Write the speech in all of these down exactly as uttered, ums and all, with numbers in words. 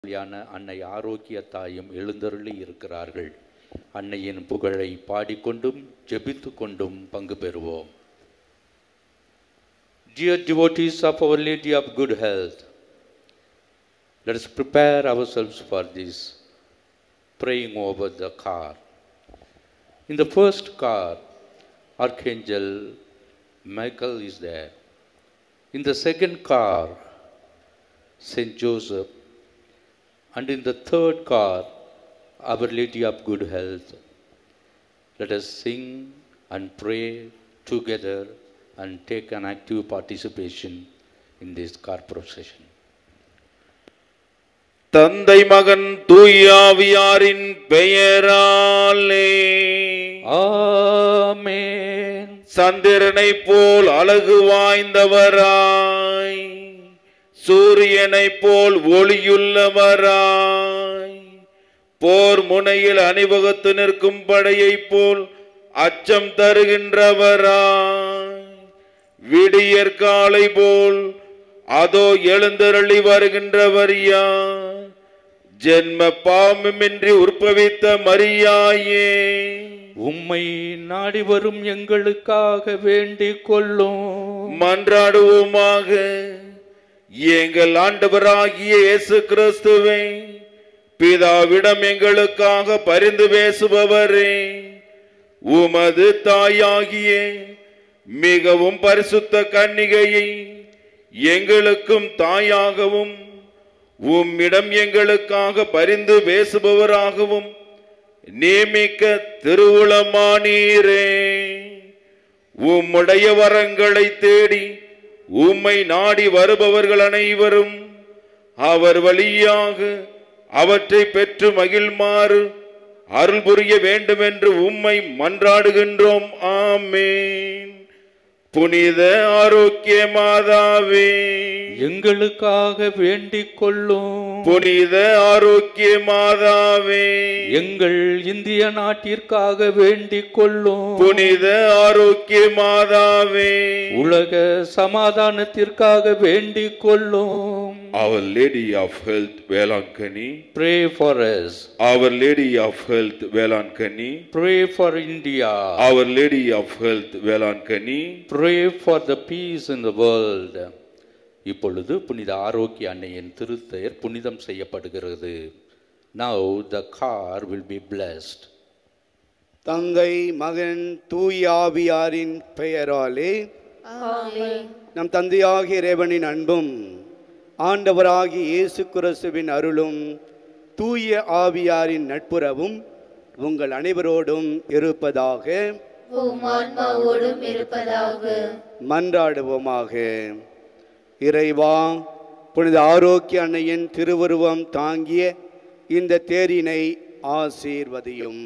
அன்னை ஆரோக்கிய தாயும் எழுந்தருளி இருக்கிறார்கள். அன்னையின் புகழை பாடிக்கொண்டும் ஜெபித்து கொண்டும் பங்கு பெறுவோம். Dear devotees of Our Lady of Good Health, let us prepare ourselves for this praying over the car. In the first car, Archangel Michael is there. In the second car, Saint Joseph. And in the third car, Our Lady of Good Health. Let us sing and pray together and take an active participation in this car procession. தந்தை மகன் தூயாவியாரின் பெயராலே ஆமென். சந்திரனை போல் அழகு வாய்ந்தவராய், சூரியனை போல் ஒளியுள்ளவராய், போர் முனையில் அணிவகுத்து நிற்கும் படையை போல் அச்சம் தருகின்றவராய், விடியற்காலை போல் அதோ எழுந்தருளி வருகின்றவர் யார்? ஜென்ம பாவமின்றி உற்பவித்த மரியாயே, உம்மை நாடி வரும் எங்களுக்காக வேண்டிக் கொள்ளும். மன்றாடுவோமாக. எங்கள் ஆண்டவராகிய இயேசு கிறிஸ்துவே, பிதாவிடம் எங்களுக்காக பரிந்து பேசுபவரே, உமது தாயாகிய மிகவும் பரிசுத்த கன்னிகையை எங்களுக்கும் தாயாகவும் உம்மிடம் எங்களுக்காக பரிந்து பேசுபவராகவும் நியமிக்க திருவுளமானீரே. உம்முடைய வரங்களை தேடி உம்மை நாடி வருபவர்கள் அனைவரும் அவர் வழியாக அவற்றை பெற்று மகிழ்மாறு அருள் புரிய வேண்டும் என்று உம்மை மன்றாடுகின்றோம். ஆமென். புனித ஆரோக்கிய மாதாவே, எங்களுக்காக வேண்டிக் கொள்ளும். புனித ஆரோக்கிய மாதாவே, எங்கள் இந்திய நாட்டிற்காக வேண்டிக் கொள்ளும். புனித ஆரோக்கிய மாதாவே, உலக சமாதானத்திற்காக வேண்டிக் கொள்ளும். Our Lady of Health Velankanni, Pray for us. Our Lady of Health Velankanni, Pray for India. Our Lady of Health Velankanni, Pray for the peace in the world. இப்பொழுது புனித ஆரோக்கிய அன்னையின் திருத்தேர் புனிதம் செய்யப்படுகிறது. Now the car will be blessed. தந்தை மகன் தூய ஆவியாரின் பெயராலே ஆமென். நம் தந்தையாகிய இறைவனின் அன்பும் ஆண்டவராகிய இயேசு கிறிஸ்துவின் அருளும் தூய ஆவியாரின் நட்புறவும் உங்கள் அனைவரோடும் இருப்பதாக. உம் ஆன்மாவோடும் இருப்பதாக. மன்றாடுவோமாக. இறைவா, புனித ஆரோக்கிய அன்னையின் திருவுருவம் தாங்கிய இந்த தேரினை ஆசீர்வதியும்.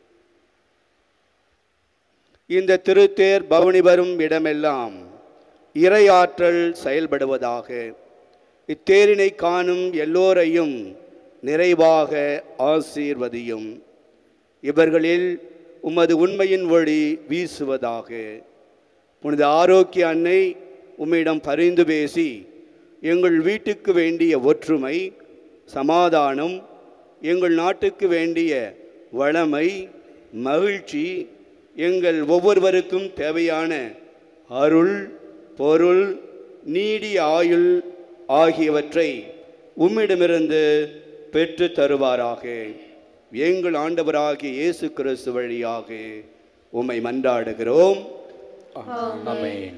இந்த திருத்தேர் பவனி வரும் இடமெல்லாம் இறையாற்றல் செயல்படுவதாக. இத்தேரினை காணும் எல்லோரையும் நிறைவாக ஆசீர்வதியும். இவர்களில் உமது உண்மையின் ஒளி வீசுவதாக. புனித ஆரோக்கிய அன்னை உம்மிடம் பரிந்து பேசி எங்கள் வீட்டுக்கு வேண்டிய ஒற்றுமை, சமாதானம், எங்கள் நாட்டுக்கு வேண்டிய வளமை, மகிழ்ச்சி, எங்கள் ஒவ்வொருவருக்கும் தேவையான அருள், பொருள், நீடிய ஆயுள் ஆகியவற்றை உம்மிடமிருந்து பெற்று தருவாராக. எங்கள் ஆண்டவராகிய இயேசு கிறிஸ்து வழியாக உம்மை மன்றாடுகிறோம். ஆமென்.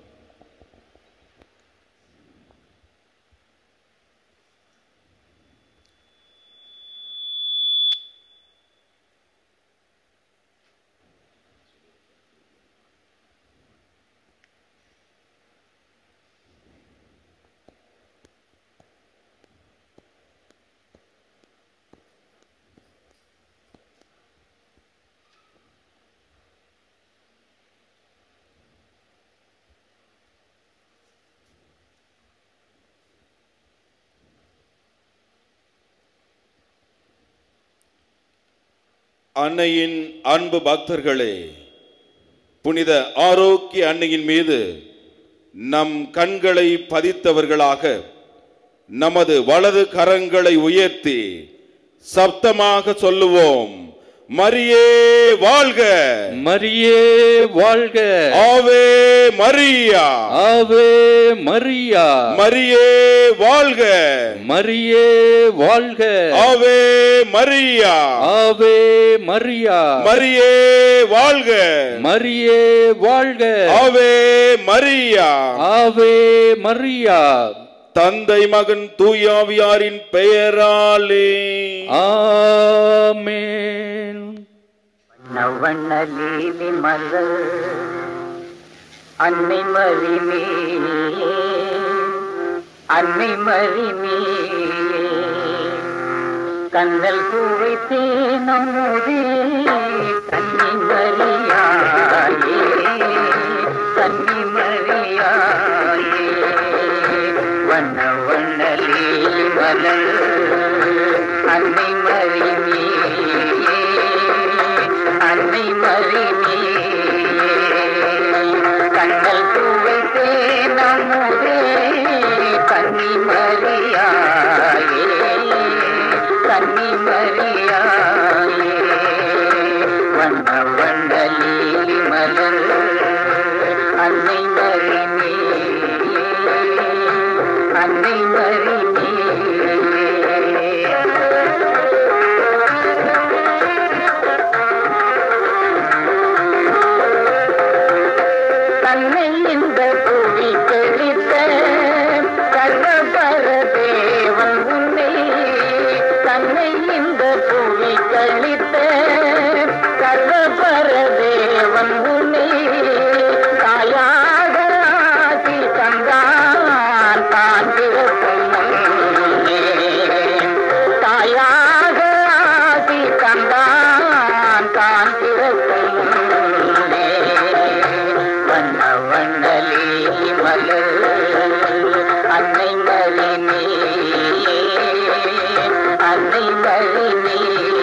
அன்னையின் அன்பு பக்தர்களே, புனித ஆரோக்கிய அன்னையின் மீது நம் கண்களை பதித்தவர்களாக நமது வலது கரங்களை உயர்த்தி சப்தமாக சொல்லுவோம். மரியே வாழ்க, மரியே வாழ்க, ஆவே மரியா, ஆவே மரியா, மரியே வாழ்க, மரியே வாழ்க, ஆவே மரியா, ஆவே மரியா, மரியே வாழ்க, மரியே வாழ்க, ஆவே மரியா, ஆவே மரியா. தந்தை மகன் தூயாவியாரின் பெயராலே ஆமென். நவநலீலி மலர் அன்னை மரிமே, அன்னை மரிமே, கண்ணல் சுவைத்தே நம்முதே கன்னி மரியாயே, கன்னி மரியாயே. வண்ண வண்ணலீலி மலர் அன்னை மரிமே, அன்னை மரிமே, கண்ணல் துவைத்தே நம்முதே கன்னி மரியாயே, கன்னி மரியாயே. வண்ண வண்ணலீலி மலர் அன்னை மரிமே, அன்னை மரிமே. தன்னை இந்த புவி தெளித்த சர்வபர தேவன் உன்னை, தன்னை இந்த புவி தெளித்த சர்வபர தேவன் உன்னை தாயாக ஆசி தந்தான் தான் பிறக்கும் முன்னே, தாயாக ஆசி தந்தான் தான் பிறக்கும் முன்னே. வண்ண வண்ணலீலி மலர் அன்னை மரிமே, அன்னை மரிமே.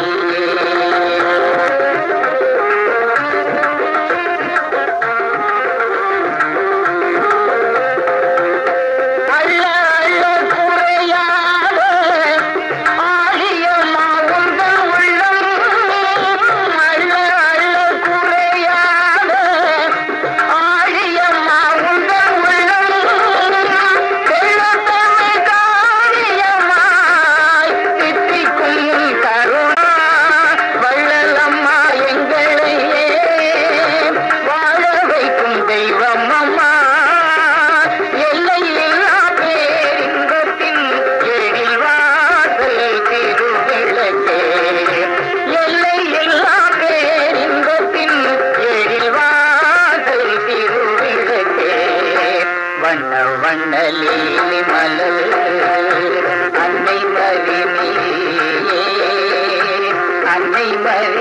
அள்ள அள்ள குறையாத ஆழியம்மா உந்தன் உள்ளம், அள்ள அள்ள குறையாத ஆழியம்மா உந்தன் உள்ளம், வெள்ளத்தமிழ் காவியமாய் தித்திக்கும் கருணா வள்ளலம்மா எங்களையே வாழ வைக்கும் தெய்வம் அம்மா. எல்லையில்லா பேரின்பத்தின் எழில் வாசல் திருவிளக்கே, எல்லையில்லா பேரின்பத்தின் எழில் வாசல் திருவிளக்கே. வண்ண வண்ணலீலி மலர் அன்னை மரிமே, அன்னை மரி